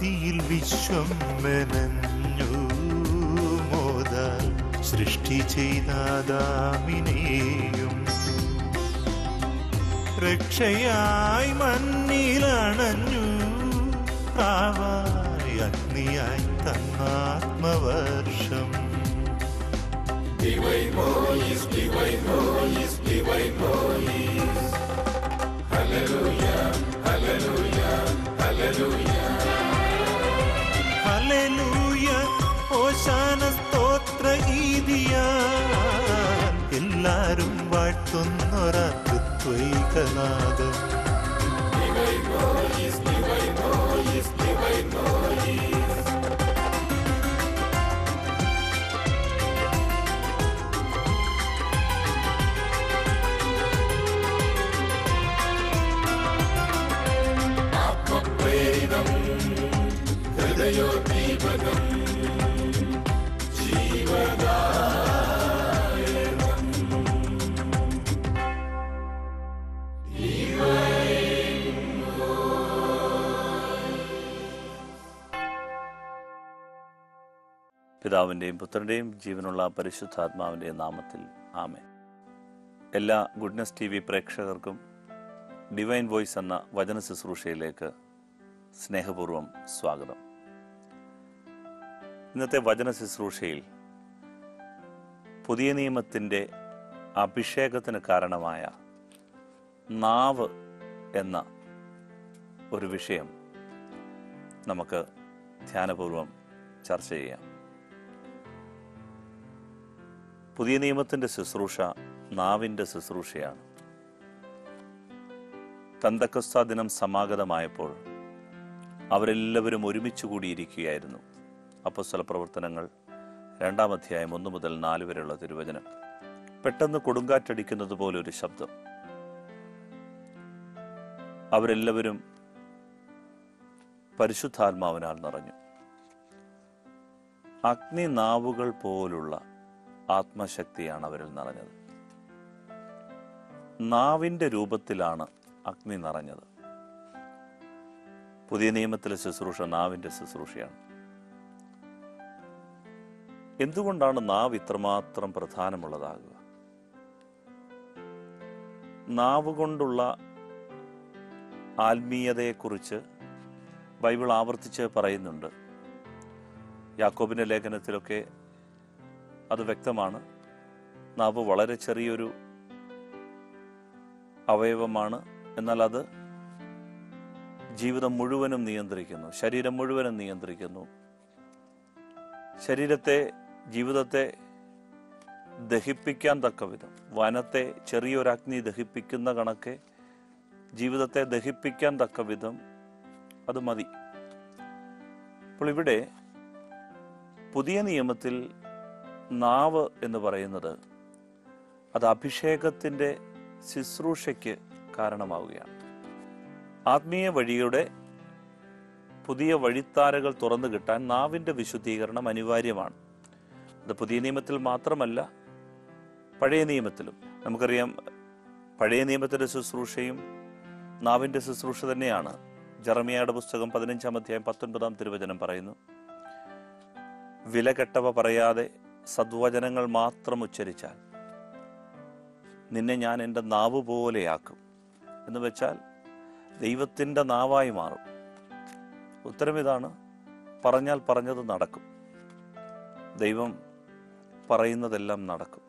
ഭക്തിയിൽ വിശ്വം മെനഞ്ഞു മോദാൽ സൃഷ്ടി ചെയ്താദാമിനെയും രക്ഷയായി മണ്ണിലണഞ്ഞു പ്രാവായി അഗ്നിയായി തന്നാത്മവർഷം. Divine voice, divine voice, divine voice. Hallelujah, hallelujah, hallelujah. Hallelujah, ഓശാന സ്തോത്ര ഗീതിയാൽ എല്ലാരും വാഴ്ത്തുന്നൊരത്വൈകനാദം. Divine voice, divine voice, divine voice. ഹൃദയോദ്ദീപകം ജീവദായകം. പിതാവിൻ്റെയും പുത്രൻ്റെയും ജീവനുള്ള പരിശുദ്ധാത്മാവിൻ്റെയും നാമത്തിൽ ആമേൻ. എല്ലാ ഗുഡ്നസ് TV പ്രേക്ഷകർക്കും ഡിവൈൻ വോയിസ് എന്ന വചന ശുശ്രൂഷയിലേക്ക് സ്നേഹപൂർവ്വം സ്വാഗതം. ഇന്നത്തെ വചന ശുശ്രൂഷയിൽ പുതിയ നിയമത്തിൻ്റെ അഭിഷേകത്തിന് കാരണമായ നാവ് എന്ന ഒരു വിഷയം നമുക്ക് ധ്യാനപൂർവം ചർച്ച ചെയ്യാം. പുതിയ നിയമത്തിൻ്റെ ശുശ്രൂഷ നാവിൻ്റെ ശുശ്രൂഷയാണ്. പെന്തക്കോസ്താ ദിനം സമാഗതമായപ്പോൾ അവരെല്ലാവരും ഒരുമിച്ച് കൂടിയിരിക്കുകയായിരുന്നു. അപ്പോസ്തല പ്രവർത്തനങ്ങൾ 2-ാം അധ്യായം 1 മുതൽ 4 വരെയുള്ള തിരുവചനം. പെട്ടെന്ന് കൊടുങ്കാറ്റടിക്കുന്നത് പോലെ ഒരു ശബ്ദം. അവരെല്ലാവരും പരിശുദ്ധാത്മാവിനാൽ നിറഞ്ഞു. അഗ്നി നാവുകൾ പോലുള്ള ആത്മശക്തിയാണ് അവരിൽ നിറഞ്ഞത്. നാവിൻ്റെ രൂപത്തിലാണ് അഗ്നി നിറഞ്ഞത്. പുതിയ നിയമത്തിലെ ശുശ്രൂഷ നാവിൻ്റെ ശുശ്രൂഷയാണ്. എന്തുകൊണ്ടാണ് നാവ് ഇത്രമാത്രം പ്രധാനമുള്ളതാകുക? നാവ് കൊണ്ടുള്ള ആത്മീയതയെക്കുറിച്ച് ബൈബിൾ ആവർത്തിച്ച് പറയുന്നുണ്ട്. യാക്കോബിൻ്റെ ലേഖനത്തിലൊക്കെ അത് വ്യക്തമാണ്. നാവ് വളരെ ചെറിയൊരു അവയവമാണ്, എന്നാൽ അത് ജീവിതം മുഴുവനും നിയന്ത്രിക്കുന്നു, ശരീരം മുഴുവനും നിയന്ത്രിക്കുന്നു. ശരീരത്തെ, ജീവിതത്തെ ദഹിപ്പിക്കാൻ തക്ക വിധം, വനത്തെ ചെറിയൊരഗ്നി ദഹിപ്പിക്കുന്ന കണക്കെ ജീവിതത്തെ ദഹിപ്പിക്കാൻ തക്ക വിധം അത് മതി. അപ്പോൾ ഇവിടെ പുതിയ നിയമത്തിൽ നാവ് എന്ന് പറയുന്നത് അത് അഭിഷേകത്തിൻ്റെ ശുശ്രൂഷയ്ക്ക് കാരണമാവുകയാണ്. ആത്മീയ വഴിയുടെ പുതിയ വഴിത്താരകൾ തുറന്നു കിട്ടാൻ നാവിൻ്റെ വിശുദ്ധീകരണം അനിവാര്യമാണ്. അത് പുതിയ നിയമത്തിൽ മാത്രമല്ല, പഴയ നിയമത്തിലും. നമുക്കറിയാം, പഴയ നിയമത്തിൻ്റെ ശുശ്രൂഷയും നാവിൻ്റെ ശുശ്രൂഷ തന്നെയാണ്. ജെറമ്യായുടെ പുസ്തകം 15-ാം അധ്യായം 19-ാം തിരുവചനം പറയുന്നു, വിലകെട്ടവ പറയാതെ സദ്വചനങ്ങൾ മാത്രം ഉച്ചരിച്ചാൽ നിന്നെ ഞാൻ എൻ്റെ നാവ് പോലെയാക്കും. എന്ന് വെച്ചാൽ ദൈവത്തിൻ്റെ നാവായി മാറും. ഉത്തരം ഇതാണ്, പറഞ്ഞാൽ പറഞ്ഞത് നടക്കും. ദൈവം പറയുന്നതെല്ലാം നടക്കും.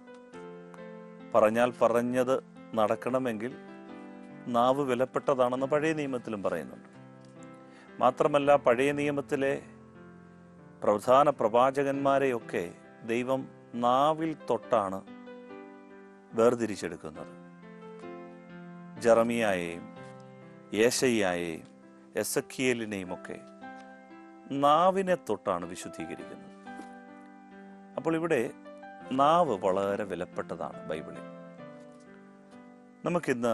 പറഞ്ഞാൽ പറഞ്ഞത് നടക്കണമെങ്കിൽ നാവ് വിലപ്പെട്ടതാണെന്ന് പഴയ നിയമത്തിലും പറയുന്നുണ്ട്. മാത്രമല്ല, പഴയ നിയമത്തിലെ പ്രധാന പ്രവാചകന്മാരെയൊക്കെ ദൈവം നാവിൽ തൊട്ടാണ് വേർതിരിച്ചെടുക്കുന്നത്. ജെറമിയായെയും യേശയ്യായെയും എസക്കിയേലിനെയും ഒക്കെ നാവിനെ തൊട്ടാണ് വിശുദ്ധീകരിക്കുന്നത്. അപ്പോൾ ഇവിടെ നാവ് വളരെ വിലപ്പെട്ടതാണ് ബൈബിളിൽ. നമുക്കിന്ന്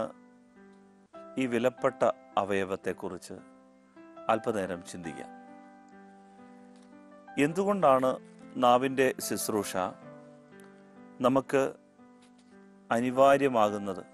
ഈ വിലപ്പെട്ട അവയവത്തെക്കുറിച്ച് അല്പനേരം ചിന്തിക്കാം. എന്തുകൊണ്ടാണ് നാവിൻ്റെ ശുശ്രൂഷ നമുക്ക് അനിവാര്യമാകുന്നത്?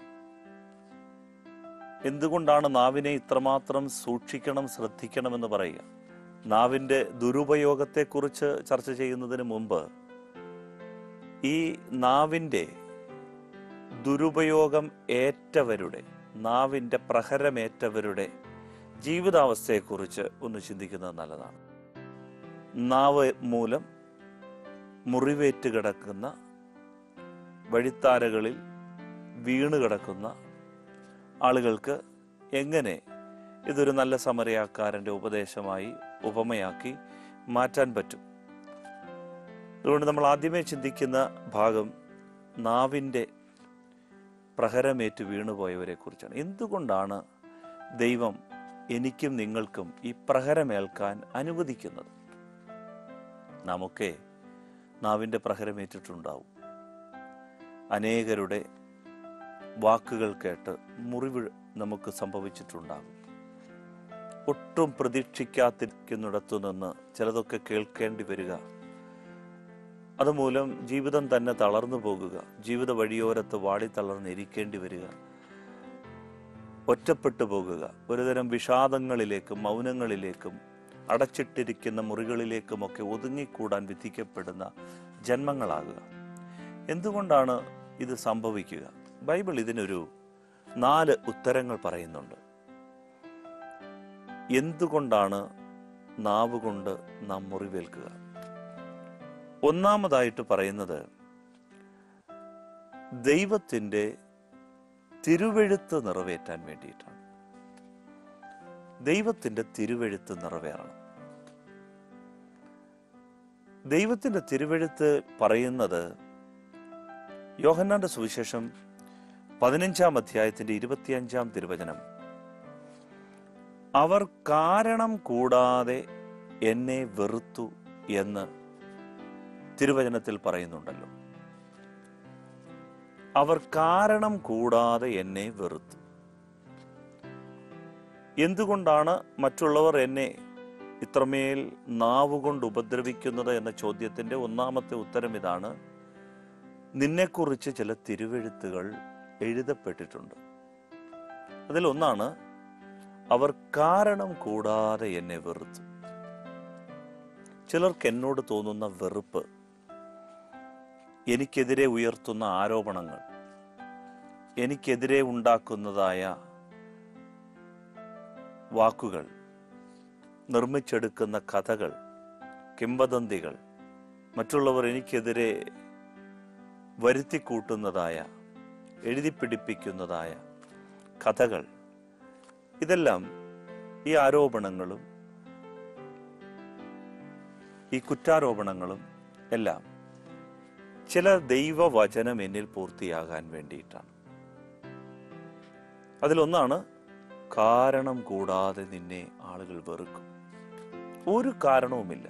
എന്തുകൊണ്ടാണ് നാവിനെ ഇത്രമാത്രം സൂക്ഷിക്കണം, ശ്രദ്ധിക്കണമെന്ന് പറയുക? നാവിൻ്റെ ദുരുപയോഗത്തെക്കുറിച്ച് ചർച്ച ചെയ്യുന്നതിന് മുമ്പ് ഈ നാവിൻ്റെ ദുരുപയോഗം ഏറ്റവരുടെ, നാവിൻ്റെ പ്രഹരമേറ്റവരുടെ ജീവിതാവസ്ഥയെക്കുറിച്ച് ഒന്ന് ചിന്തിക്കുന്നത് നല്ലതാണ്. നാവ് മൂലം മുറിവേറ്റ് കിടക്കുന്ന, വഴിത്താരകളിൽ വീണ് കിടക്കുന്ന ആളുകൾക്ക് എങ്ങനെ ഇതൊരു നല്ല സമരയാക്കാരൻ്റെ ഉപദേശമായി, ഉപമയാക്കി മാറ്റാൻ പറ്റും? അതുകൊണ്ട് നമ്മൾ ആദ്യമേ ചിന്തിക്കുന്ന ഭാഗം നാവിൻ്റെ പ്രഹരമേറ്റ് വീണുപോയവരെ കുറിച്ചാണ്. എന്തുകൊണ്ടാണ് ദൈവം എനിക്കും നിങ്ങൾക്കും ഈ പ്രഹരമേൽക്കാൻ അനുവദിക്കുന്നത്? നാമൊക്കെ നാവിൻ്റെ പ്രഹരമേറ്റിട്ടുണ്ടാവും. അനേകരുടെ വാക്കുകൾ കേട്ട് മുറിവ് നമുക്ക് സംഭവിച്ചിട്ടുണ്ടാകും. ഒട്ടും പ്രതീക്ഷിക്കാതിരിക്കുന്നിടത്തു നിന്ന് ചിലതൊക്കെ കേൾക്കേണ്ടി വരിക, അതുമൂലം ജീവിതം തന്നെ തളർന്നു പോകുക, ജീവിത വഴിയോരത്ത് വാടിത്തളർന്നിരിക്കേണ്ടി വരിക, ഒറ്റപ്പെട്ടു പോകുക, ഒരുതരം വിഷാദങ്ങളിലേക്കും മൗനങ്ങളിലേക്കും അടച്ചിട്ടിരിക്കുന്ന മുറികളിലേക്കുമൊക്കെ ഒതുങ്ങിക്കൂടാൻ വിധിക്കപ്പെടുന്ന ജന്മങ്ങളാകുക. എന്തുകൊണ്ടാണ് ഇത് സംഭവിക്കുക? ബൈബിൾ ഇതിനൊരു 4 ഉത്തരങ്ങൾ പറയുന്നുണ്ട്. എന്തുകൊണ്ടാണ് നാവ് കൊണ്ട് നാം മുറിവേൽക്കുക? ഒന്നാമതായിട്ട് പറയുന്നത്, ദൈവത്തിൻ്റെ തിരുവെഴുത്ത് നിറവേറ്റാൻ വേണ്ടിയിട്ടാണ്. ദൈവത്തിൻ്റെ തിരുവെഴുത്ത് നിറവേറണം. ദൈവത്തിൻ്റെ തിരുവെഴുത്ത് പറയുന്നത് യോഹന്നാന്റെ സുവിശേഷം 15-ാം അധ്യായത്തിന്റെ 25-ാം തിരുവചനം, അവർ കാരണം കൂടാതെ എന്നെ വെറുത്തു എന്ന് തിരുവചനത്തിൽ പറയുന്നുണ്ടല്ലോ. അവർ കാരണം കൂടാതെ എന്നെ വെറുത്തു. എന്തുകൊണ്ടാണ് മറ്റുള്ളവർ എന്നെ ഇത്രമേൽ നാവുകൊണ്ട് ഉപദ്രവിക്കുന്നത് എന്ന ചോദ്യത്തിന്റെ ഒന്നാമത്തെ ഉത്തരം ഇതാണ്: നിന്നെക്കുറിച്ച് ചില തിരുവെഴുത്തുകൾ എഴുതപ്പെട്ടിട്ടുണ്ട്. അതിലൊന്നാണ്, അവർ കാരണം കൂടാതെ എന്നെ വെറുത്തു. ചിലർക്ക് എന്നോട് തോന്നുന്ന വെറുപ്പ്, എനിക്കെതിരെ ഉയർത്തുന്ന ആരോപണങ്ങൾ, എനിക്കെതിരെ ഉണ്ടാക്കുന്നതായ വാക്കുകൾ, നിർമ്മിച്ചെടുക്കുന്ന കഥകൾ, കിംവദന്തികൾ, മറ്റുള്ളവർ എനിക്കെതിരെ വരുത്തിക്കൂട്ടുന്നതായ, എഴുതിപ്പിടിപ്പിക്കുന്നതായ കഥകൾ, ഇതെല്ലാം, ഈ ആരോപണങ്ങളും ഈ കുറ്റാരോപണങ്ങളും എല്ലാം ചില ദൈവവചനം എന്നിൽ പൂർത്തിയാകാൻ വേണ്ടിയിട്ടാണ്. അതിലൊന്നാണ്, കാരണം കൂടാതെ നിന്നെ ആളുകൾ വെറുക്കും. ഒരു കാരണവുമില്ല,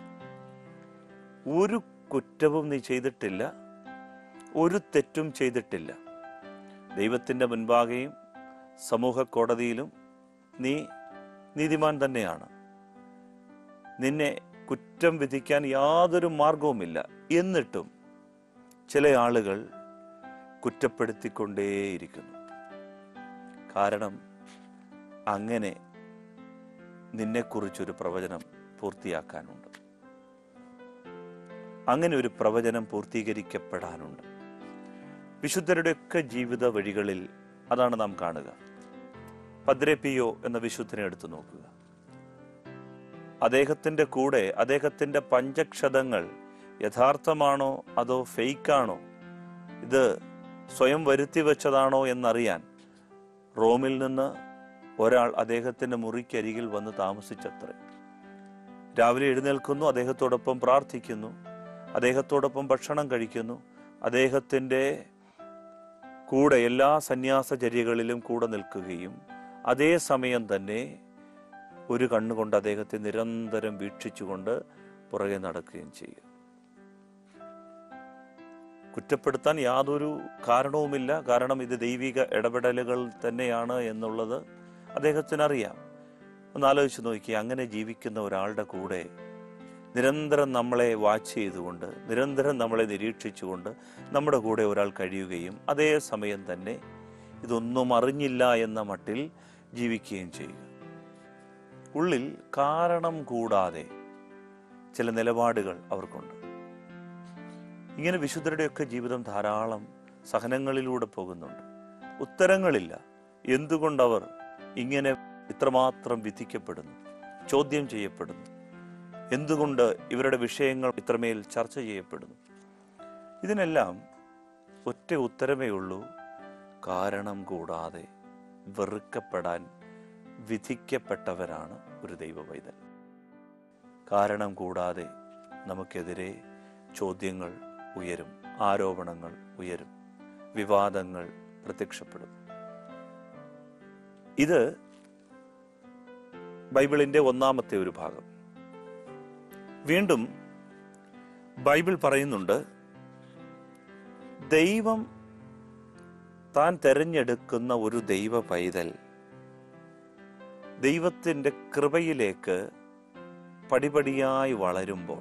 ഒരു കുറ്റവും നീ ചെയ്തിട്ടില്ല, ഒരു തെറ്റും ചെയ്തിട്ടില്ല. ദൈവത്തിൻ്റെ മുൻപാകെയും സമൂഹ കോടതിയിലും നീ നീതിമാൻ തന്നെയാണ്. നിന്നെ കുറ്റം വിധിക്കാൻ യാതൊരു മാർഗവുമില്ല. എന്നിട്ടും ചില ആളുകൾ കുറ്റപ്പെടുത്തിക്കൊണ്ടേയിരിക്കുന്നു. കാരണം അങ്ങനെ നിന്നെക്കുറിച്ചൊരു പ്രവചനം പൂർത്തിയാക്കാനുണ്ട്, അങ്ങനെ ഒരു പ്രവചനം പൂർത്തീകരിക്കപ്പെടാനുണ്ട്. വിശുദ്ധരുടെയൊക്കെ ജീവിത വഴികളിൽ അതാണ് നാം കാണുക. പദ്രെ പിയോ എന്ന വിശുദ്ധനെ എടുത്തു നോക്കുക. അദ്ദേഹത്തിൻ്റെ കൂടെ അദ്ദേഹത്തിൻ്റെ പഞ്ചക്ഷതങ്ങൾ യഥാർത്ഥമാണോ അതോ ഫേക്കാണോ, ഇത് സ്വയം വരുത്തി വെച്ചതാണോ എന്നറിയാൻ റോമിൽ നിന്ന് ഒരാൾ അദ്ദേഹത്തിൻ്റെ മുറിക്കരികിൽ വന്ന് താമസിച്ചത്രേ. രാവിലെ എഴുന്നേൽക്കുന്നു, അദ്ദേഹത്തോടൊപ്പം പ്രാർത്ഥിക്കുന്നു, അദ്ദേഹത്തോടൊപ്പം ഭക്ഷണം കഴിക്കുന്നു, അദ്ദേഹത്തിൻ്റെ കൂടെ എല്ലാ സന്യാസചര്യകളിലും കൂടെ നിൽക്കുകയും അതേസമയം തന്നെ ഒരു കണ്ണുകൊണ്ട് അദ്ദേഹത്തെ നിരന്തരം വീക്ഷിച്ചുകൊണ്ട് പുറകെ നടക്കുകയും ചെയ്യുക. കുറ്റപ്പെടുത്താൻ യാതൊരു കാരണവുമില്ല. കാരണം ഇത് ദൈവിക ഇടപെടലുകൾ തന്നെയാണ് എന്നുള്ളത് അദ്ദേഹത്തിനറിയാം. ഒന്ന് ആലോചിച്ച് നോക്കി, അങ്ങനെ ജീവിക്കുന്ന ഒരാളുടെ കൂടെ നിരന്തരം നമ്മളെ വാച്ച് ചെയ്തുകൊണ്ട്, നിരന്തരം നമ്മളെ നിരീക്ഷിച്ചുകൊണ്ട് നമ്മുടെ കൂടെ ഒരാൾ കഴിയുകയും അതേസമയം തന്നെ ഇതൊന്നും അറിഞ്ഞില്ല എന്ന മട്ടിൽ ജീവിക്കുകയും ചെയ്യുക. ഉള്ളിൽ കാരണം കൂടാതെ ചില നിലപാടുകൾ അവർക്കുണ്ട്. ഇങ്ങനെ വിശുദ്ധരുടെയൊക്കെ ജീവിതം ധാരാളം സഹനങ്ങളിലൂടെ പോകുന്നുണ്ട്. ഉത്തരങ്ങളില്ല. എന്തുകൊണ്ടവർ ഇങ്ങനെ ഇത്രമാത്രം വിധിക്കപ്പെടുന്നു, ചോദ്യം ചെയ്യപ്പെടുന്നു? എന്തുകൊണ്ട് ഇവരുടെ വിഷയങ്ങൾ ഇത്രമേൽ ചർച്ച ചെയ്യപ്പെടുന്നു? ഇതിനെല്ലാം ഒറ്റ ഉത്തരമേ ഉള്ളൂ: കാരണം കൂടാതെ വെറുക്കപ്പെടാൻ വിധിക്കപ്പെട്ടവരാണ് ഒരു ദൈവ പൈതൽ. കാരണം കൂടാതെ നമുക്കെതിരെ ചോദ്യങ്ങൾ ഉയരും, ആരോപണങ്ങൾ ഉയരും, വിവാദങ്ങൾ പ്രത്യക്ഷപ്പെടും. ഇത് ബൈബിളിന്റെ ഒന്നാമത്തെ ഒരു ഭാഗം. വീണ്ടും ബൈബിൾ പറയുന്നുണ്ട്, ദൈവം താൻ തെരഞ്ഞെടുക്കുന്ന ഒരു ദൈവ പൈതൽ ദൈവത്തിൻ്റെ കൃപയിലേക്ക് പടിപടിയായി വളരുമ്പോൾ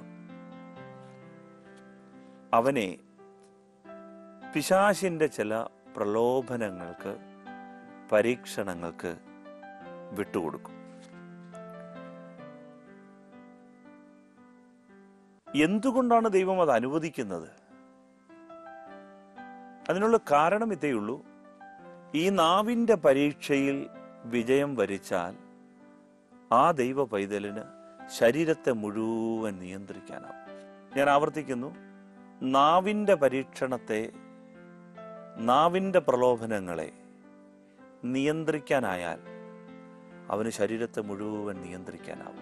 അവനെ പിശാചിന്റെ ചില പ്രലോഭനങ്ങൾക്ക്, പരീക്ഷണങ്ങൾക്ക് വിട്ടുകൊടുക്കും. എന്തുകൊണ്ടാണ് ദൈവം അത് അനുവദിക്കുന്നത്? അതിനുള്ള കാരണം ഇതേയുള്ളൂ: ഈ നാവിൻ്റെ പരീക്ഷയിൽ വിജയം വരിച്ചാൽ ആ ദൈവ പൈതലിന് ശരീരത്തെ മുഴുവൻ നിയന്ത്രിക്കാനാവും. ഞാൻ ആവർത്തിക്കുന്നു, നാവിൻ്റെ പരീക്ഷണത്തെ, നാവിൻ്റെ പ്രലോഭനങ്ങളെ നിയന്ത്രിക്കാനായാൽ അവന് ശരീരത്തെ മുഴുവൻ നിയന്ത്രിക്കാനാവും.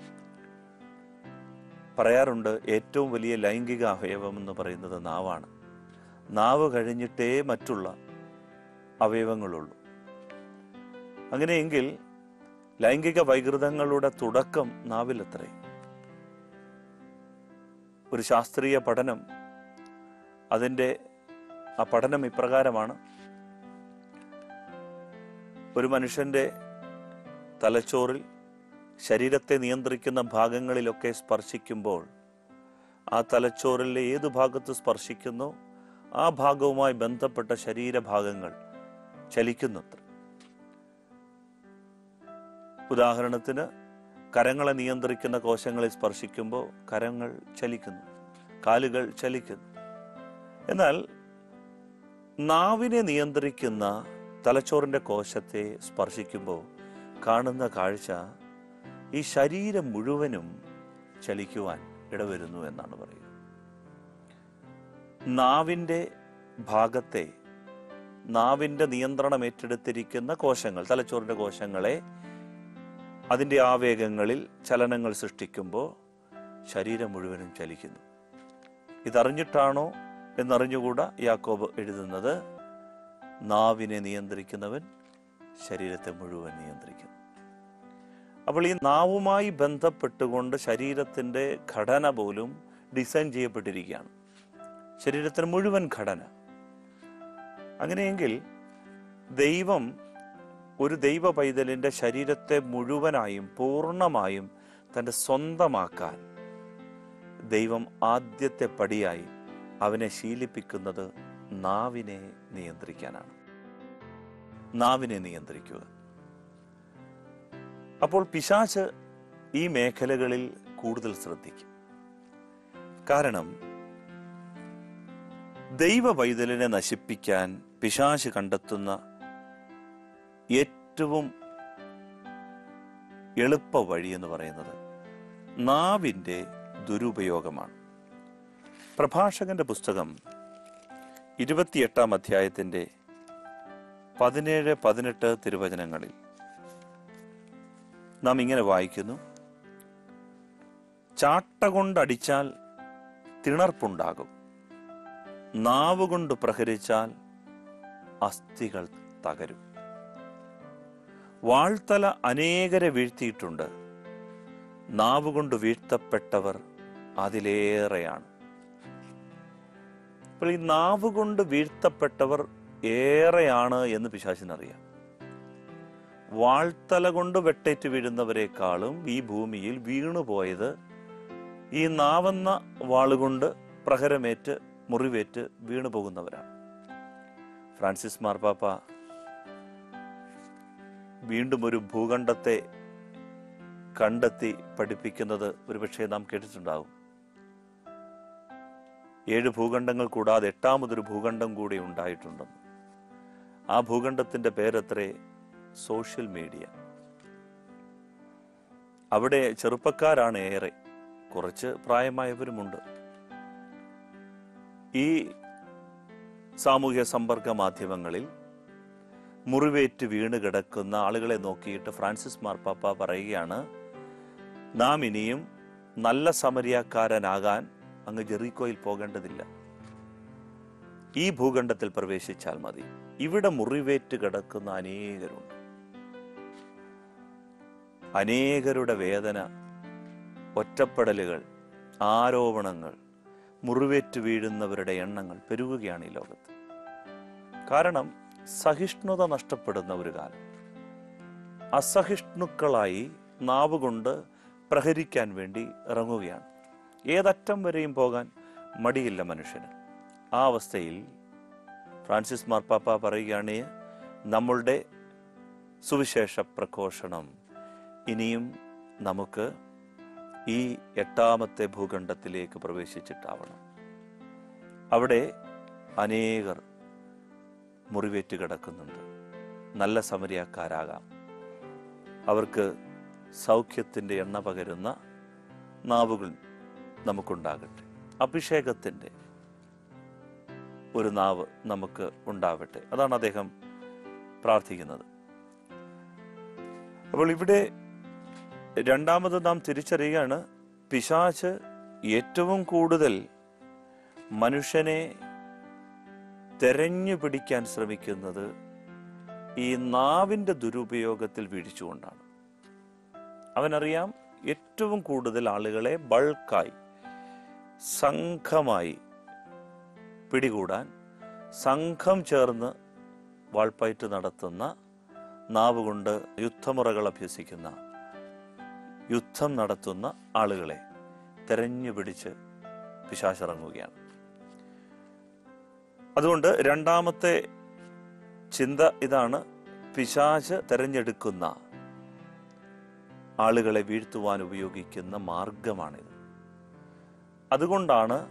പറയാറുണ്ട്, ഏറ്റവും വലിയ ലൈംഗിക അവയവം എന്ന് പറയുന്നത് നാവാണ്. നാവ് കഴിഞ്ഞിട്ടേ മറ്റുള്ള അവയവങ്ങളുള്ളൂ. അങ്ങനെയെങ്കിൽ ലൈംഗിക വൈകൃതങ്ങളുടെ തുടക്കം നാവിലത്രേ. ഒരു ശാസ്ത്രീയ പഠനം, അതിൻ്റെ ആ പഠനം ഇപ്രകാരമാണ്: ഒരു മനുഷ്യൻ്റെ തലച്ചോറിൽ ശരീരത്തെ നിയന്ത്രിക്കുന്ന ഭാഗങ്ങളിലൊക്കെ സ്പർശിക്കുമ്പോൾ ആ തലച്ചോറിലെ ഏതു ഭാഗത്ത് സ്പർശിക്കുന്നോ ആ ഭാഗവുമായി ബന്ധപ്പെട്ട ശരീരഭാഗങ്ങൾ ചലിക്കുന്നത്ര. ഉദാഹരണത്തിന്, കരങ്ങളെ നിയന്ത്രിക്കുന്ന കോശങ്ങളെ സ്പർശിക്കുമ്പോൾ കരങ്ങൾ ചലിക്കുന്നു, കാലുകൾ ചലിക്കുന്നു. എന്നാൽ നാവിനെ നിയന്ത്രിക്കുന്ന തലച്ചോറിൻ്റെ കോശത്തെ സ്പർശിക്കുമ്പോൾ കാണുന്ന കാഴ്ച ഈ ശരീരം മുഴുവനും ചലിക്കുവാൻ ഇടവരുന്നു എന്നാണ് പറയുന്നത്. നാവിൻ്റെ ഭാഗത്തെ, നാവിൻ്റെ നിയന്ത്രണം ഏറ്റെടുത്തിരിക്കുന്ന കോശങ്ങൾ, തലച്ചോറിൻ്റെ കോശങ്ങളെ അതിൻ്റെ ആവേഗങ്ങളിൽ ചലനങ്ങൾ സൃഷ്ടിക്കുമ്പോൾ ശരീരം മുഴുവനും ചലിക്കുന്നു. ഇതറിഞ്ഞിട്ടാണോ എന്നറിഞ്ഞുകൂടാ യാക്കോബ് എഴുതുന്നത്, നാവിനെ നിയന്ത്രിക്കുന്നവൻ ശരീരത്തെ മുഴുവൻ നിയന്ത്രിക്കുന്നു. അപ്പോൾ ഈ നാവുമായി ബന്ധപ്പെട്ടുകൊണ്ട് ശരീരത്തിൻ്റെ ഘടന പോലും ഡിസൈൻ ചെയ്യപ്പെട്ടിരിക്കുകയാണ്, ശരീരത്തിന് മുഴുവൻ ഘടന. അങ്ങനെയെങ്കിൽ ദൈവം ഒരു ദൈവ പൈതലിൻ്റെ ശരീരത്തെ മുഴുവനായും പൂർണ്ണമായും തൻ്റെ സ്വന്തമാക്കാൻ ദൈവം ആദ്യത്തെ പടിയായി അവനെ ശീലിപ്പിക്കുന്നത് നാവിനെ നിയന്ത്രിക്കാനാണ്. നാവിനെ നിയന്ത്രിക്കുക. അപ്പോൾ പിശാച് ഈ മേഖലകളിൽ കൂടുതൽ ശ്രദ്ധിക്കും. കാരണം ദൈവ പൈതലിനെ നശിപ്പിക്കാൻ പിശാച് കണ്ടെത്തുന്ന ഏറ്റവും എളുപ്പ വഴി എന്ന് പറയുന്നത് നാവിൻ്റെ ദുരുപയോഗമാണ്. പ്രഭാഷകന്റെ പുസ്തകം 28-ാം അധ്യായത്തിൻ്റെ 17-18 തിരുവചനങ്ങളിൽ നാം ഇങ്ങനെ വായിക്കുന്നു: ചാട്ട കൊണ്ടടിച്ചാൽ തിണർപ്പുണ്ടാകും, നാവ് കൊണ്ട് പ്രഹരിച്ചാൽ അസ്ഥികൾ തകരും. വാൾത്തല അനേകരെ വീഴ്ത്തിയിട്ടുണ്ട്, നാവുകൊണ്ട് വീഴ്ത്തപ്പെട്ടവർ അതിലേറെയാണ്. അപ്പോൾ ഈ നാവുകൊണ്ട് വീഴ്ത്തപ്പെട്ടവർ ഏറെയാണ് എന്ന് പിശാചിനറിയാം. വാൾത്തല കൊണ്ട് വെട്ടേറ്റ് വീഴുന്നവരെക്കാളും ഈ ഭൂമിയിൽ വീണുപോയത് ഈ നാവെന്ന വാളുകൊണ്ട് പ്രഹരമേറ്റ് മുറിവേറ്റ് വീണു പോകുന്നവരാണ്. ഫ്രാൻസിസ് മാർപ്പാപ്പ വീണ്ടും ഒരു ഭൂഖണ്ഡത്തെ കണ്ടെത്തി പഠിപ്പിക്കുന്നത് ഒരുപക്ഷെ നാം കേട്ടിട്ടുണ്ടാവും. 7 ഭൂഖണ്ഡങ്ങൾ കൂടാതെ 8ാമതൊരു ഭൂഖണ്ഡം കൂടി ഉണ്ടായിട്ടുണ്ടെന്ന്. ആ ഭൂഖണ്ഡത്തിന്റെ പേരത്രേ സോഷ്യൽ മീഡിയ. അവിടെ ചെറുപ്പക്കാരാണ് ഏറെ, കുറച്ച് പ്രായമായവരുമുണ്ട്. ഈ സാമൂഹ്യ സമ്പർക്ക മാധ്യമങ്ങളിൽ മുറിവേറ്റ് വീണ് കിടക്കുന്ന ആളുകളെ നോക്കിയിട്ട് ഫ്രാൻസിസ് മാർപ്പാപ്പ പറയുകയാണ്, നാം ഇനിയും നല്ല സമരിയാക്കാരനാകാൻ അങ്ങ് ജെറീക്കോയിൽ പോകേണ്ടതില്ല. ഈ ഭൂഖണ്ഡത്തിൽ പ്രവേശിച്ചാൽ മതി. ഇവിടെ മുറിവേറ്റ് കിടക്കുന്ന അനേകരുണ്ട്. അനേകരുടെ വേദന, ഒറ്റപ്പെടലുകൾ, ആരോപണങ്ങൾ, മുറിവേറ്റ് വീഴുന്നവരുടെ എണ്ണങ്ങൾ പെരുകുകയാണ് ഈ ലോകത്ത്. കാരണം സഹിഷ്ണുത നഷ്ടപ്പെടുന്ന ഒരു കാലം. അസഹിഷ്ണുക്കളായി നാവുകൊണ്ട് പ്രഹരിക്കാൻ വേണ്ടി ഇറങ്ങുകയാണ്. ഏതറ്റം വരെയും പോകാൻ മടിയില്ല മനുഷ്യന്. ആ അവസ്ഥയിൽ ഫ്രാൻസിസ് മാർപ്പാപ്പ പറയുകയാണ്, നമ്മളുടെ സുവിശേഷ പ്രഘോഷണം ഇനിയും നമുക്ക് ഈ 8ാമത്തെ ഭൂഖണ്ഡത്തിലേക്ക് പ്രവേശിച്ചിട്ടാവണം. അവിടെ അനേകർ മുറിവേറ്റ് കിടക്കുന്നുണ്ട്. നല്ല സമരിയാക്കാരാകാം. അവർക്ക് സൗഖ്യത്തിൻ്റെ എണ്ണ പകരുന്ന നാവുകൾ നമുക്കുണ്ടാകട്ടെ. അഭിഷേകത്തിൻ്റെ ഒരു നാവ് നമുക്ക് ഉണ്ടാവട്ടെ. അതാണ് അദ്ദേഹം പ്രാർത്ഥിക്കുന്നത്. അപ്പോൾ ഇവിടെ രണ്ടാമത് നാം തിരിച്ചറിയുകയാണ്, പിശാച് ഏറ്റവും കൂടുതൽ മനുഷ്യനെ തെരഞ്ഞു പിടിക്കാൻ ശ്രമിക്കുന്നത് ഈ നാവിൻ്റെ ദുരുപയോഗത്തിൽ വീഴ്ചകൊണ്ടാണ്. അവനറിയാം ഏറ്റവും കൂടുതൽ ആളുകളെ ബൾക്കായി, സംഘമായി പിടികൂടാൻ സംഘം ചേർന്ന് വാൾപ്പയറ്റ് നടത്തുന്ന, നാവുകൊണ്ട് യുദ്ധമുറകൾ അഭ്യസിക്കുന്ന, യുദ്ധം നടത്തുന്ന ആളുകളെ തെരഞ്ഞു പിടിച്ച് പിശാചിറങ്ങുകയാണ്. അതുകൊണ്ട് രണ്ടാമത്തെ ചിന്ത ഇതാണ്, പിശാച് തെരഞ്ഞെടുക്കുന്ന ആളുകളെ വീഴ്ത്തുവാൻ ഉപയോഗിക്കുന്ന മാർഗമാണിത്. അതുകൊണ്ടാണ്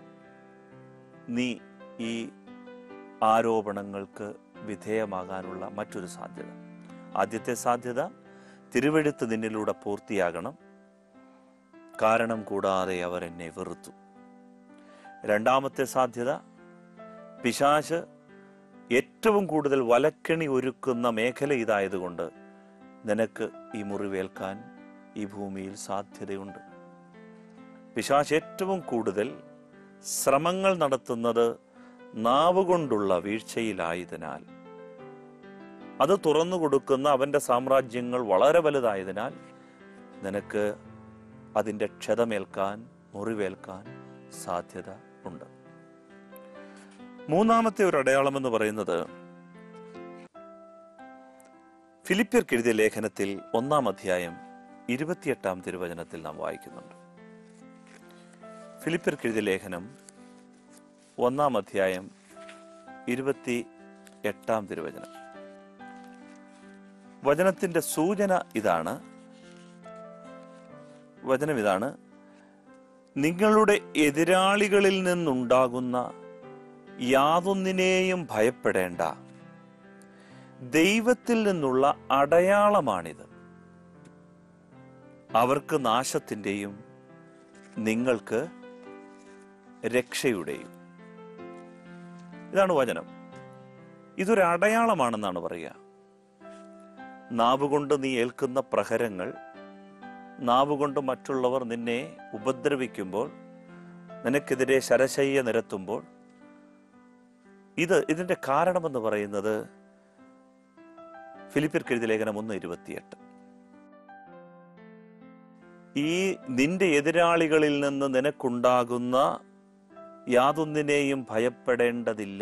നീ ഈ ആരോപണങ്ങൾക്ക് വിധേയമാകാനുള്ള മറ്റൊരു സാധ്യത. ആദ്യത്തെ സാധ്യത, തിരുവെഴുത്ത് നിന്നിലൂടെ പൂർത്തിയാകണം, കാരണം കൂടാതെ അവർ എന്നെ വെറുത്തു. രണ്ടാമത്തെ സാധ്യത, പിശാച് ഏറ്റവും കൂടുതൽ വലക്കെണി ഒരുക്കുന്ന മേഖല ഇതായതുകൊണ്ട് നിനക്ക് ഈ മുറിവേൽക്കാൻ ഈ ഭൂമിയിൽ സാധ്യതയുണ്ട്. പിശാച് ഏറ്റവും കൂടുതൽ ശ്രമങ്ങൾ നടത്തുന്നത് നാവുകൊണ്ടുള്ള വീഴ്ചയിലായതിനാൽ, അത് തുറന്നു കൊടുക്കുന്ന അവൻ്റെ സാമ്രാജ്യങ്ങൾ വളരെ വലുതായതിനാൽ നിനക്ക് അതിൻ്റെ ക്ഷതമേൽക്കാൻ, മുറിവേൽക്കാൻ സാധ്യത ഉണ്ട്. മൂന്നാമത്തെ ഒരു അടയാളം എന്ന് പറയുന്നത്, ഫിലിപ്പിയർക്ക് എഴുതിയ ലേഖനത്തിൽ 1-ാം അധ്യായം 28-ാം തിരുവചനത്തിൽ നാം വായിക്കുന്നുണ്ട്. ഫിലിപ്പിയർക്ക് എഴുതിയ ലേഖനം 1-ാം അധ്യായം 28-ാം തിരുവചനം. വചനത്തിന്റെ സൂചന ഇതാണ്, വചനം ഇതാണ്: നിങ്ങളുടെ എതിരാളികളിൽ നിന്നുണ്ടാകുന്ന യാതൊന്നിനെയും ഭയപ്പെടേണ്ട, ദൈവത്തിൽ നിന്നുള്ള അടയാളമാണിത്. അവർക്ക് നാശത്തിൻ്റെയും നിങ്ങൾക്ക് രക്ഷയുടെയും. ഇതാണ് വചനം. ഇതൊരു അടയാളമാണെന്നാണ് പറയുക. നാവുകൊണ്ട് നീ ഏൽക്കുന്ന പ്രഹരങ്ങൾ, നാവുകൊണ്ട് മറ്റുള്ളവർ നിന്നെ ഉപദ്രവിക്കുമ്പോൾ, നിനക്കെതിരെ ശരശയ്യ നിരത്തുമ്പോൾ, ഇതിന്റെ കാരണമെന്ന് പറയുന്നത് ഫിലിപ്പിയർക്ക് എഴുതിയ ലേഖനം 1:28. ഈ നിന്റെ എതിരാളികളിൽ നിന്ന് നിനക്കുണ്ടാകുന്ന യാതൊന്നിനെയും ഭയപ്പെടേണ്ടതില്ല,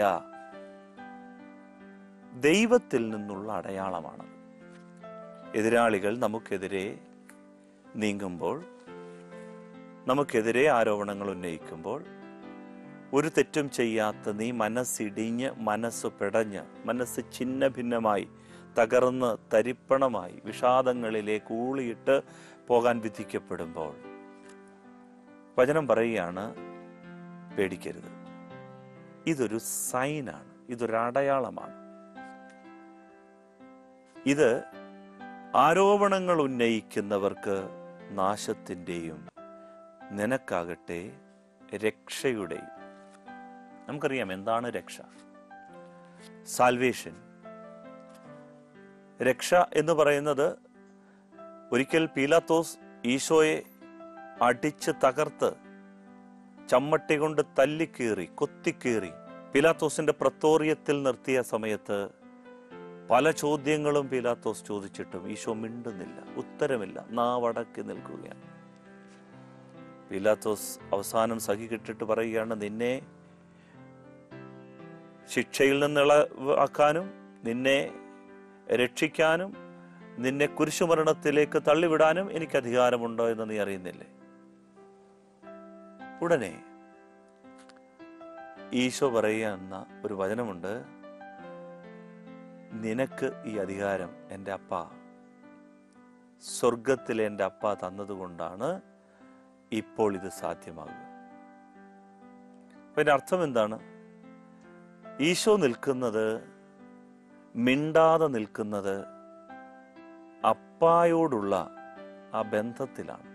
ദൈവത്തിൽ നിന്നുള്ള അടയാളമാണ്. എതിരാളികൾ നമുക്കെതിരെ നീങ്ങുമ്പോൾ, നമുക്കെതിരെ ആരോപണങ്ങൾ ഉന്നയിക്കുമ്പോൾ, ഒരു തെറ്റും ചെയ്യാത്ത നീ മനസ്സിടിഞ്ഞ്, മനസ്സ് പിടഞ്ഞ്, മനസ്സ് ഛിന്ന ഭിന്നമായി, തകർന്ന് തരിപ്പണമായി, വിഷാദങ്ങളിലേക്ക് ഊളിയിട്ട് പോകാൻ വിധിക്കപ്പെടുമ്പോൾ വചനം പറയുകയാണ്, പേടിക്കരുത്. ഇതൊരു സൈനാണ്, ഇതൊരു അടയാളമാണ്. ഇത് ആരോപണങ്ങൾ ഉന്നയിക്കുന്നവർക്ക് നാശത്തിൻ്റെയും നിനക്കാകട്ടെ രക്ഷയുടെയും. നമുക്കറിയാം എന്താണ് രക്ഷ. സാൽവേഷൻ, രക്ഷ എന്ന് പറയുന്നത്, ഒരിക്കൽ പീലാത്തോസ് ഈശോയെ അടിച്ച് തകർത്ത് ചമ്മട്ടി കൊണ്ട് തല്ലിക്കീറി കൊത്തിക്കീറി പീലാത്തോസിന്റെ പ്രത്തോറിയത്തിൽ നിർത്തിയ സമയത്ത് പല ചോദ്യങ്ങളും പീലാത്തോസ് ചോദിച്ചിട്ടും ഈശോ മിണ്ടുന്നില്ല, ഉത്തരമില്ല, നാവടക്കി നിൽക്കുകയാണ്. പീലാത്തോസ് അവസാനം സഹി കിട്ടിട്ട് പറയുകയാണ്, നിന്നെ ശിക്ഷയിൽ നിന്ന് ഇളവാക്കാനും നിന്നെ രക്ഷിക്കാനും നിന്നെ കുരിശുമരണത്തിലേക്ക് തള്ളിവിടാനും എനിക്ക് അധികാരമുണ്ടോ എന്ന് നീ അറിയുന്നില്ലേ? ഉടനെ ഈശോ പറയുന്ന ഒരു വചനമുണ്ട്, നിനക്ക് ഈ അധികാരം എൻ്റെ അപ്പ, സ്വർഗത്തിലെ എൻ്റെ അപ്പ തന്നതുകൊണ്ടാണ് ഇപ്പോൾ ഇത് സാധ്യമാകുക. അതിന്റെ അർത്ഥം എന്താണ്? ഈശോ നിൽക്കുന്നത്, മിണ്ടാതെ നിൽക്കുന്നത് അപ്പായോടുള്ള ആ ബന്ധത്തിലാണ്.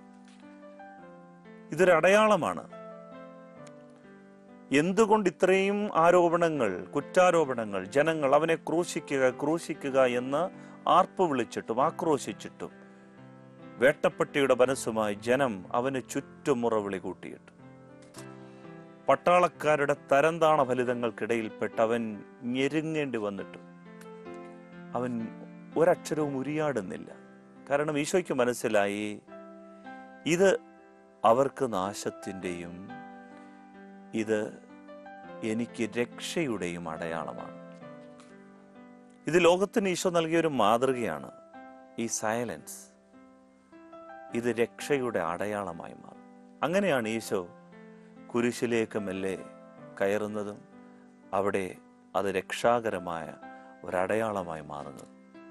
ഇതൊരു അടയാളമാണ്. എന്തുകൊണ്ട് ഇത്രയും ആരോപണങ്ങൾ, കുറ്റാരോപണങ്ങൾ, ജനങ്ങൾ അവനെ ക്രൂശിക്കുക ക്രൂശിക്കുക എന്ന് ആർപ്പ് വിളിച്ചിട്ടും ആക്രോശിച്ചിട്ടും വേട്ടപ്പട്ടിയുടെ മനസ്സുമായി ജനം അവന് ചുറ്റും മുറവിളി കൂട്ടിയിട്ടു. പട്ടാളക്കാരുടെ തരംതാണ ഫലിതങ്ങൾക്കിടയിൽപ്പെട്ട് അവൻ ഞെരുങ്ങേണ്ടി വന്നിട്ടും അവൻ ഒരക്ഷരവും ഉരിയാടുന്നില്ല. കാരണം ഈശോയ്ക്ക് മനസ്സിലായി, ഇത് അവർക്ക് നാശത്തിൻ്റെയും ഇത് എനിക്ക് രക്ഷയുടെയും അടയാളമാണ്. ഇത് ലോകത്തിന് ഈശോ നൽകിയൊരു മാതൃകയാണ്. ഈ സൈലൻസ് ഇത് രക്ഷയുടെ അടയാളമായി മാറും. അങ്ങനെയാണ് ഈശോ കുരിശിലേക്ക് മെല്ലെ കയറുന്നതും അവിടെ അത് രക്ഷാകരമായ ഒരടയാളമായി മാറുന്നത്.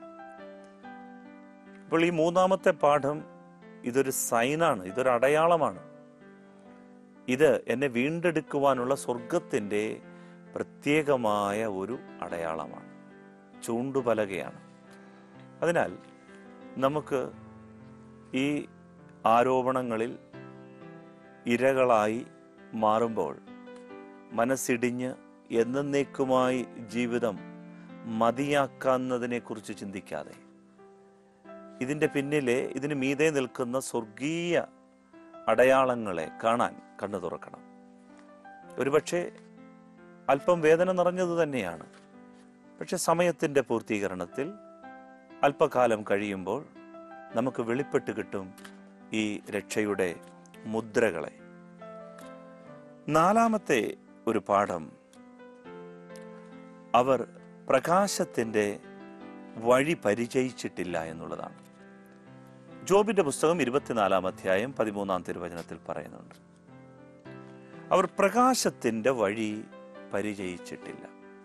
അപ്പോൾ ഈ മൂന്നാമത്തെ പാഠം ഇതൊരു സൈനാണ്, ഇതൊരു അടയാളമാണ്. ഇത് എന്നെ വീണ്ടെടുക്കുവാനുള്ള സ്വർഗത്തിൻ്റെ പ്രത്യേകമായ ഒരു അടയാളമാണ്, ചൂണ്ടുപലകയാണ്. അതിനാൽ നമുക്ക് ഈ ആരോപണങ്ങളിൽ ഇരകളായി മാറുമ്പോൾ മനസ്സിടിഞ്ഞ് എന്നേക്കുമായി ജീവിതം മതിയാക്കാവുന്നതിനെ കുറിച്ച് ചിന്തിക്കാതെ ഇതിൻ്റെ പിന്നിലെ, ഇതിന് മീതെ നിൽക്കുന്ന സ്വർഗീയ അടയാളങ്ങളെ കാണാൻ കണ്ണു തുറക്കണം. ഒരുപക്ഷെ അല്പം വേദന നിറഞ്ഞത് തന്നെയാണ്. പക്ഷെ സമയത്തിൻ്റെ പൂർത്തീകരണത്തിൽ അല്പകാലം കഴിയുമ്പോൾ നമുക്ക് വെളിപ്പെട്ട് കിട്ടും ഈ രക്ഷയുടെ മുദ്രകളെ. നാലാമത്തെ ഒരു പാഠം, അവർ പ്രകാശത്തിൻ്റെ വഴി പരിചയിച്ചിട്ടില്ല എന്നുള്ളതാണ്. ജോബിന്റെ പുസ്തകം 24-ാം അധ്യായം 13-ാം തിരുവചനത്തിൽ പറയുന്നുണ്ട്, അവർ പ്രകാശത്തിന്റെ വഴി പരിചയിച്ചിട്ടില്ല.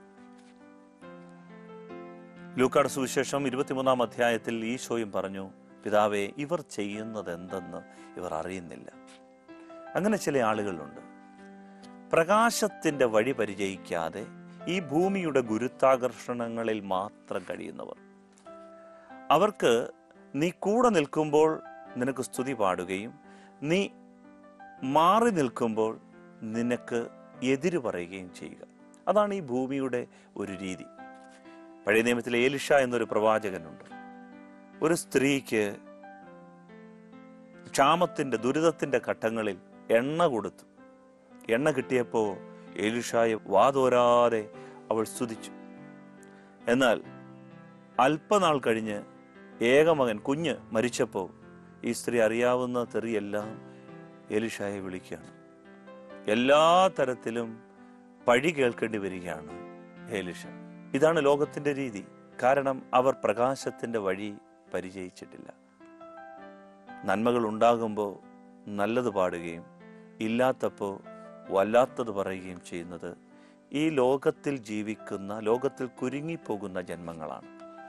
ലൂക്കായുടെ സുവിശേഷം 23-ാം അധ്യായത്തിൽ ഈശോയും പറഞ്ഞു, പിതാവേ, ഇവർ ചെയ്യുന്നത് എന്തെന്ന് ഇവർ അറിയുന്നില്ല. അങ്ങനെ ചില ആളുകളുണ്ട്, പ്രകാശത്തിന്റെ വഴി പരിചയിക്കാതെ ഈ ഭൂമിയുടെ ഗുരുത്വാകർഷണങ്ങളിൽ മാത്രം കഴിയുന്നവർ. അവർക്ക് നീ കൂടെ നിൽക്കുമ്പോൾ നിനക്ക് സ്തുതി പാടുകയും നീ മാറി നിൽക്കുമ്പോൾ നിനക്ക് എതിര് പറയുകയും ചെയ്യുക. അതാണ് ഈ ഭൂമിയുടെ ഒരു രീതി. പഴയ നിയമത്തിലെ എലിഷ എന്നൊരു പ്രവാചകനുണ്ട്. ഒരു സ്ത്രീക്ക് ക്ഷാമത്തിന്റെ ദുരിതത്തിന്റെ ഘട്ടങ്ങളിൽ എണ്ണ കൊടുത്തു. എണ്ണ കിട്ടിയപ്പോൾ എലിഷായെ വാതോരാതെ അവൾ സ്തുതിച്ചു. എന്നാൽ അല്പനാൾ കഴിഞ്ഞ് ഏകമകൻ കുഞ്ഞ് മരിച്ചപ്പോൾ ഈ സ്ത്രീ അറിയാവുന്ന തെറിയെല്ലാം എലിഷായെ വിളിക്കുകയാണ്. എല്ലാ തരത്തിലും പഴി കേൾക്കേണ്ടി വരികയാണ് എലിഷ. ഇതാണ് ലോകത്തിന്റെ രീതി. കാരണം അവർ പ്രകാശത്തിന്റെ വഴി പരിചയിച്ചിട്ടില്ല. നന്മകൾ ഉണ്ടാകുമ്പോൾ നല്ലത് പാടുകയും ഇല്ലാത്തപ്പോൾ വല്ലാത്തത് പറയുകയും ചെയ്യുന്നത് ഈ ലോകത്തിൽ ജീവിക്കുന്ന, ലോകത്തിൽ കുരുങ്ങിപ്പോകുന്ന ജന്മങ്ങളാണ്.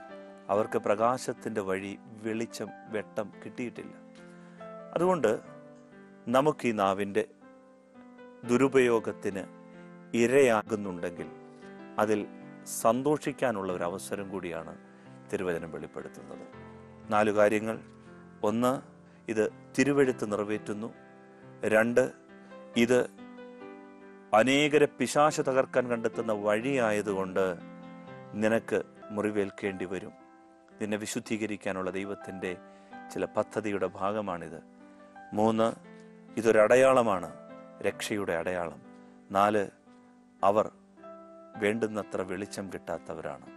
അവർക്ക് പ്രകാശത്തിൻ്റെ വഴി, വെളിച്ചം, വെട്ടം കിട്ടിയിട്ടില്ല. അതുകൊണ്ട് നമുക്ക് ഈ നാവിൻ്റെ ദുരുപയോഗത്തിന് ഇരയാകുന്നുണ്ടെങ്കിൽ അതിൽ സന്തോഷിക്കാനുള്ള ഒരു അവസരം കൂടിയാണ് തിരുവചനം വെളിപ്പെടുത്തുന്നത്. 4 കാര്യങ്ങൾ. 1, ഇത് തിരുവെഴുത്ത് നിറവേറ്റുന്നു. 2, ഇത് അനേകരെ പിശാച് തകർക്കാൻ കണ്ടെത്തുന്ന വഴിയായതുകൊണ്ട് നിനക്ക് മുറിവേൽക്കേണ്ടി വരും. നിന്നെ വിശുദ്ധീകരിക്കാനുള്ള ദൈവത്തിൻ്റെ ചില പദ്ധതിയുടെ ഭാഗമാണിത്. 3, ഇതൊരടയാളമാണ്, രക്ഷയുടെ അടയാളം. 4, അവർ വേണ്ടുന്നത്ര വെളിച്ചം കിട്ടാത്തവരാണ്.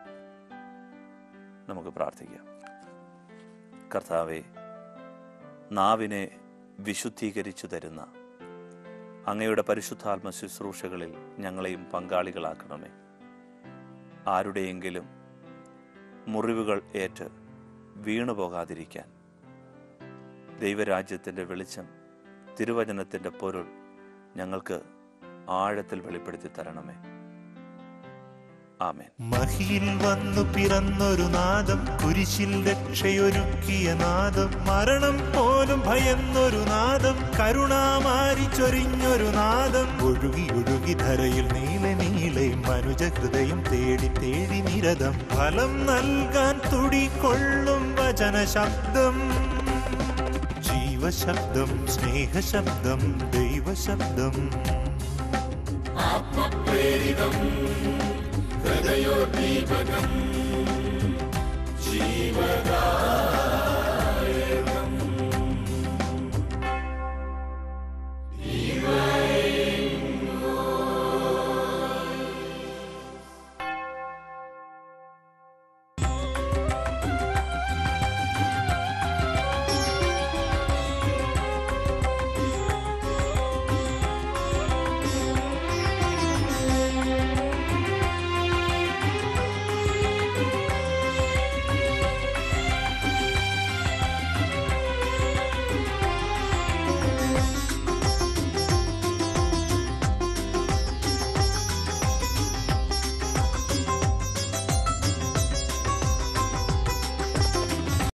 നമുക്ക് പ്രാർത്ഥിക്കാം. കർത്താവേ, നാവിനെ വിശുദ്ധീകരിച്ചു തരുന്ന അങ്ങയുടെ പരിശുദ്ധാത്മ ശുശ്രൂഷകളിൽ ഞങ്ങളെയും പങ്കാളികളാക്കണമേ. ആരുടെയെങ്കിലും മുറിവുകൾ ഏറ്റ് വീണുപോകാതിരിക്കാൻ ദൈവരാജ്യത്തിൻ്റെ വെളിച്ചം, തിരുവചനത്തിൻ്റെ പൊരുൾ ഞങ്ങൾക്ക് ആഴത്തിൽ വെളിപ്പെടുത്തി തരണമേ. ആമേൻ. മഹിയിൽ വന്നു പിറന്നൊരു നാദം, കുരിശിൽ രക്ഷയൊരുക്കിയ നാദം, മരണം പോലും ഭയന്നൊരു നാദം, കരുണാമാരി ചൊരിഞ്ഞൊരു നാദം, ഒഴുകി ഒഴുകി ധരയിൽ നീളെ നീളെ മനുജ ഹൃദയം തേടി തേടി നിരതം, ഫലം നൽകാൻ തുടികൊള്ളും വചന ശബ്ദം, ജീവശബ്ദം, സ്നേഹശബ്ദം, ദൈവശബ്ദം, ആത്മപ്രേരിതം, ഹൃദയോദ്ദീപകം, ജീവദാ